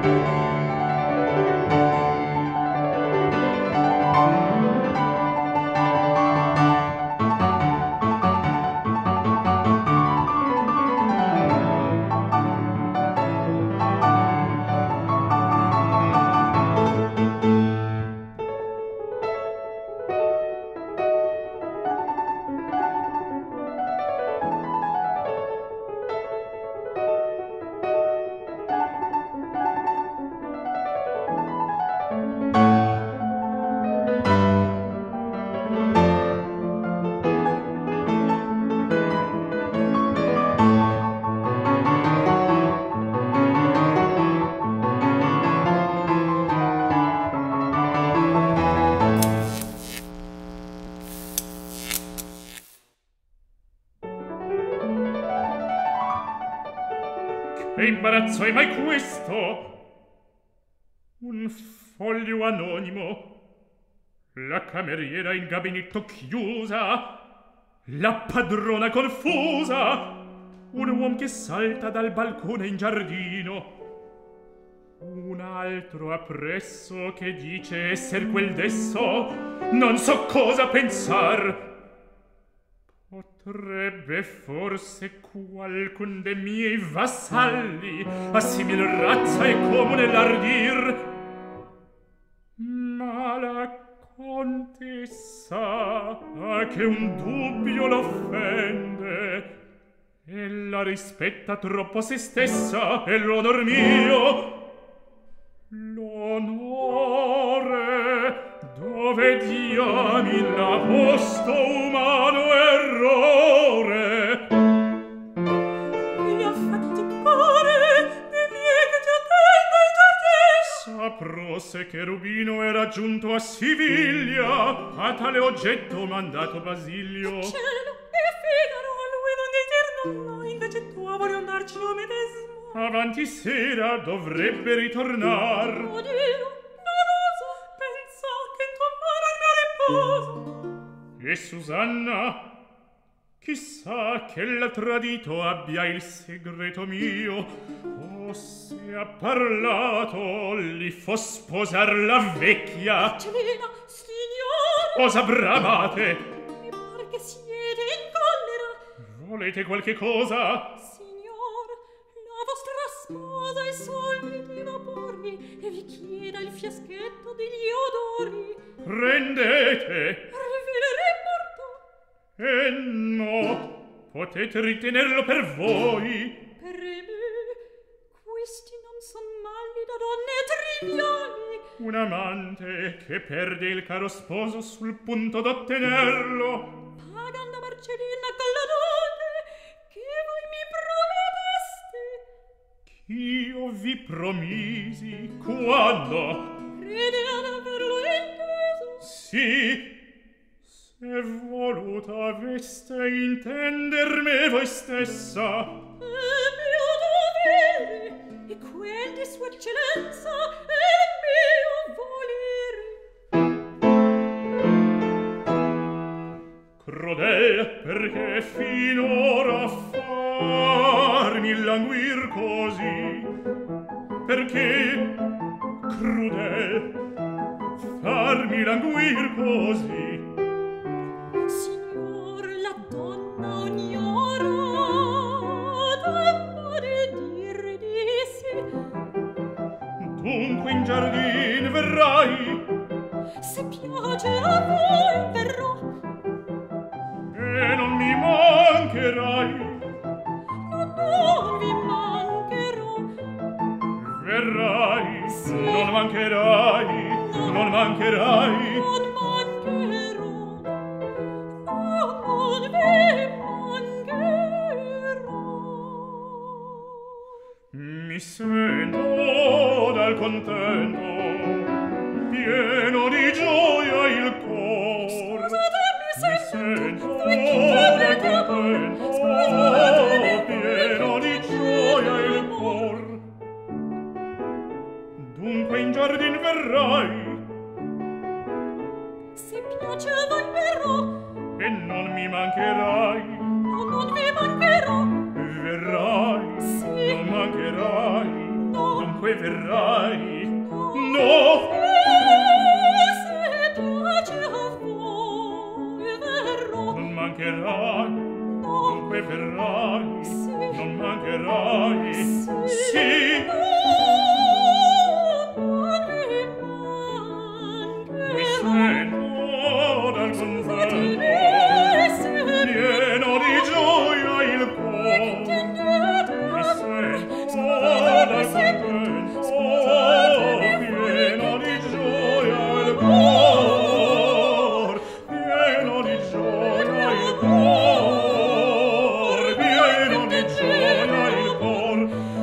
Che imbarazzo è mai questo? Un foglio anonimo, la cameriera in gabinetto chiusa, la padrona confusa, un uom che salta dal balcone in giardino, un altro appresso che dice esser quel desso, non so cosa pensar. Potrebbe forse qualcun de miei vassalli a simil razza e comune l'ardir, ma la contessa che un dubbio l'offende ella rispetta troppo se stessa e l'onor mio. L'onore dove diami l'ha posto umano errore. Mi ha fatti cuore di miei che ti attendo in giardino. Saprò se Cherubino era giunto a Siviglia, a tale oggetto mandato Basilio. Cielo e Figaro a lui non dir nulla, invece tu vorrei andarci io medesimo. Avanti sera dovrebbe ritornar. Oddio, non oso, pensa che in tua mano il mio riposo. E Susanna, chissà che l'ha tradito abbia il segreto mio, o se ha parlato li fo sposar la vecchia. Celina, signor, Osa bramate? mi pare che siete in collera. Volete qualche cosa? Signor, la vostra sposa è soliti vapori e vi chieda il fiaschetto degli odori. Prendete. Rivelerei morto. E no, potete ritenerlo per voi. Per me, questi non son mali da donne triviali. Un amante che perde il caro sposo sul punto d'ottenerlo, Pagando Marcellina con la dote che voi mi prometteste. io vi promisi. Quando? Crede ad averlo inteso. Sì, se voluto aveste intender me voi stessa. È mio dovere e quel di sua eccellenza è mio volere. Crudel, perché finora farmi languir così? Perché crudel farmi languir così? Signor, la donna ogni ora tempo di dire di sì. Dunque in giardin verrai? Se piace a voi verrò. E non mi mancherai? Non vi mancherò. Verrai? Sì. Non mancherai? No. Non mancherai? Non mancherò. Non vi mancherò. Mi sento dal contento pieno di gioia il cor. Scusatemi se Mi sento voi chi dal credete a voi. contento Scusatemi pieno di gioia il cor. Dunque in giardin verrai? Se piace a voi verrò. E non mi mancherai? Non vi mancherò. Verrai? Sì. Non mancherai? No. Dunque dunque verrai? No, se piace a voi verrò. Non mancherai, No, dunque verrai? sì. Non mancherai? Sì. Non Mi sento dal convento pieno di gioia il cor. Mi sento dal convento pieno di gioia il cor. Pieno di gioia il cor. Pieno di gioia il cor.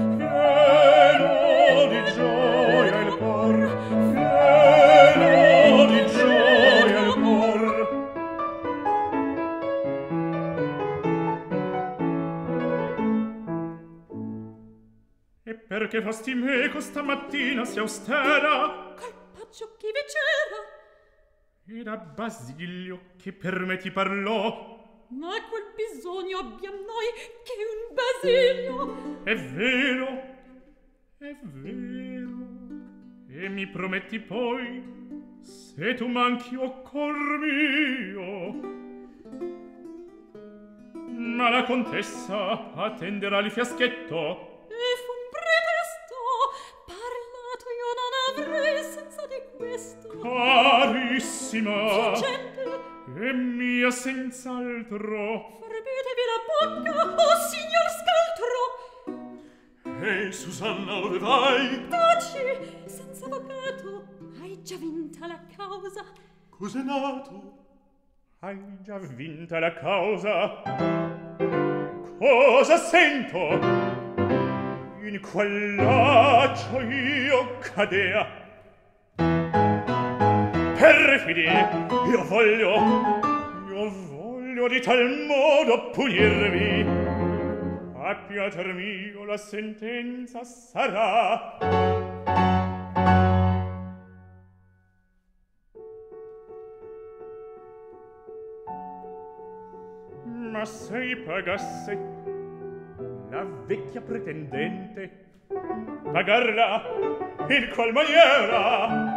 Pieno di gioia il cor. Pieno di gioia il cor. E perché fasti meco stamattina sia austera? Carpaccio chi vi c'era? Era Basilio che per me ti parlò. Ma quel bisogno abbiam noi che un Basilio. È vero, è vero. E mi prometti poi, se tu manchi o cor mio. Ma la contessa attenderà il fiaschetto. E fu un pretesto. Parlato io non avrei senza di questo. Carissima, Gente, e mia senz'altro. forbitevi la bocca, oh signor scaltro. Ehi, Susanna, ove vai? Taci, senza avvocato, hai già vinta la causa. Cos'è nato? Hai già vinta la causa? Cosa sento? In quel laccio io cadea. Perfidi, io voglio di tal modo punirvi. A piacer mio la sentenza sarà. Ma se pagasse la vecchia pretendente, pagarla in qual maniera?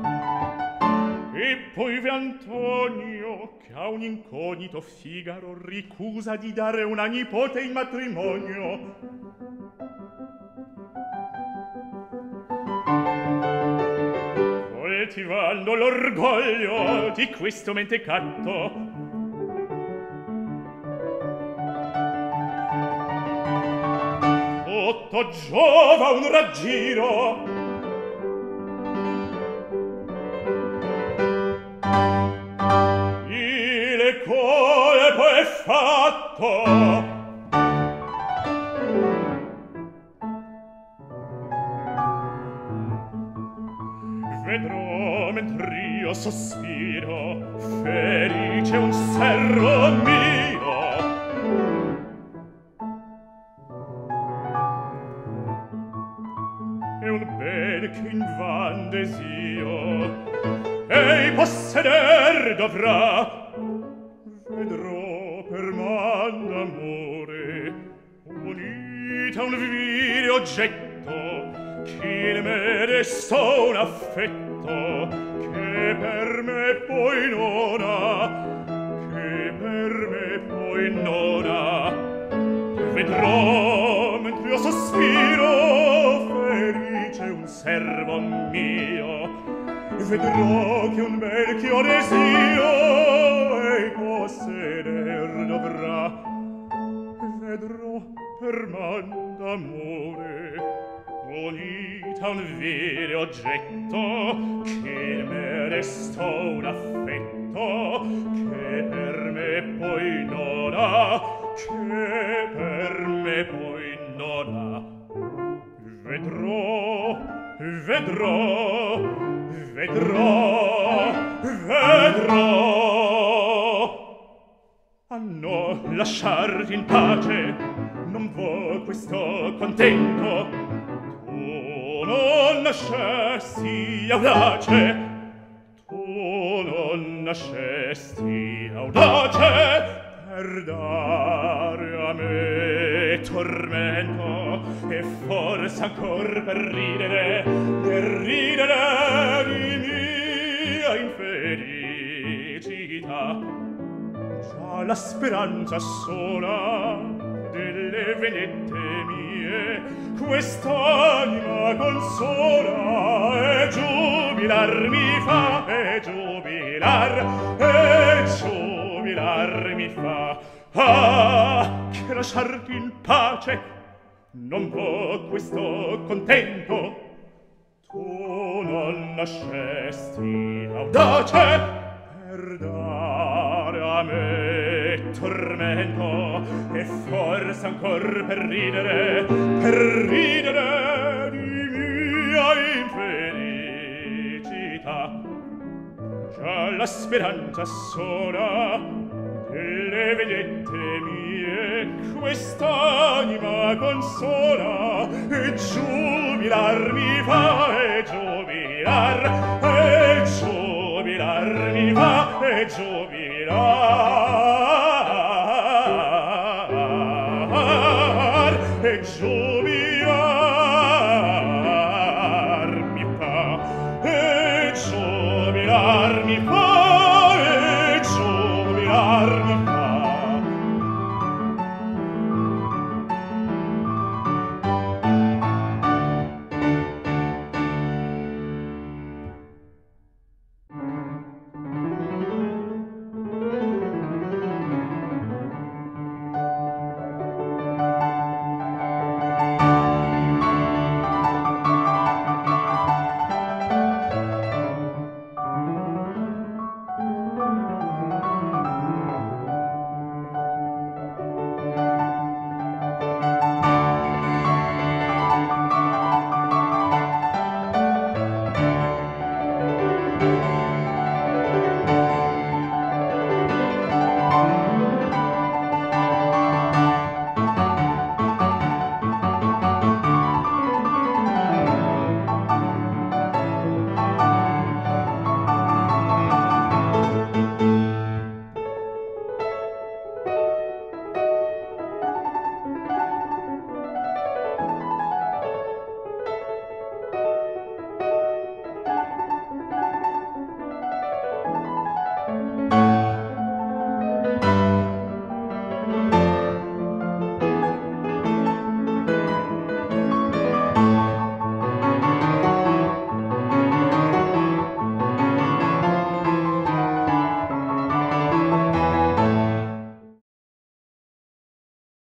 E poi v'è Antonio che a un incognito Figaro ricusa di dare una nipote in matrimonio. Coltivando l'orgoglio di questo mentecatto, tutto giova un raggiro. Il colpo è fatto. Vedrò mentr'io sospiro, felice un servo mio. È un ben che invan desio ei posseder dovrà. Vedrò per man d'amore unita un vile oggetto che me destò un affetto che per me poi non ha, che per me poi non ha. Vedrò mentre io sospiro, felice un servo mio. Vedrò che un bel ch'io desio ei posseder dovrà. Vedrò per man d'amore unita un vile oggetto che me restò un affetto che per me poi non ha, che per me poi non ha. Vedrò, vedrò, vedrò, vedrò. A no, lasciarti in pace, non vo' questo contento. Tu non nascesti audace, tu non nascesti audace per dare a me tormento, e forse ancor per ridere di mia infelicità. Già la speranza sola delle venette mie quest'anima consola, e giubilar mi fa, e giubilar mi fa. Ah, che lasciarti in pace non può questo contento. Tu non nascesti audace per dare a me tormento, e forse ancor per ridere di mia infelicità. Già la speranza sola delle vedette mie quest'anima consola, e giubilar mi fa, e